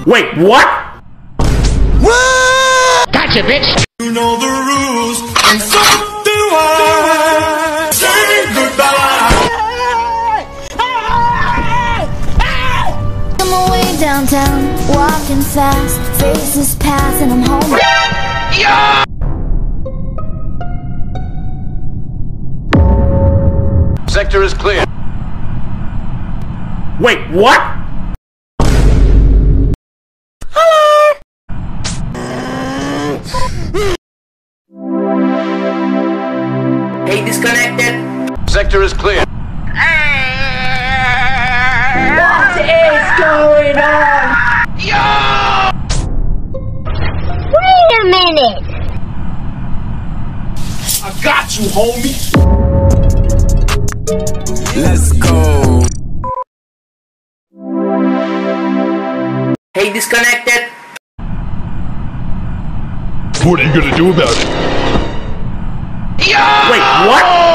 Wait, what? What? Gotcha, bitch! You know the rules, and so do I. Say goodbye. I'm away downtown, walking fast, faces pass and I'm home. Yeah! Sector is clear. Wait, what? Hey, disconnected. Sector is clear. What is going on? Yeah! Wait a minute! I got you, homie. Let's go. Hey, disconnected. What are you gonna do about it? Yeah! Wait, what?